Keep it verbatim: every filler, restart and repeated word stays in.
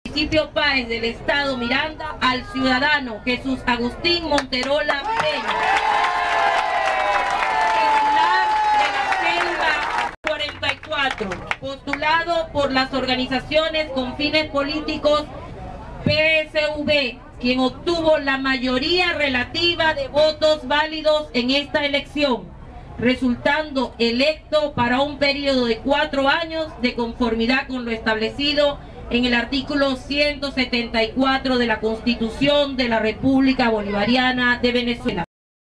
Municipio Páez del Estado Miranda al ciudadano Jesús Agustín Monterola Peña, titular de la cédula cuarenta y cuatro, postulado por las organizaciones con fines políticos P S V, quien obtuvo la mayoría relativa de votos válidos en esta elección, resultando electo para un periodo de cuatro años de conformidad con lo establecido en el artículo ciento setenta y cuatro de la Constitución de la República Bolivariana de Venezuela.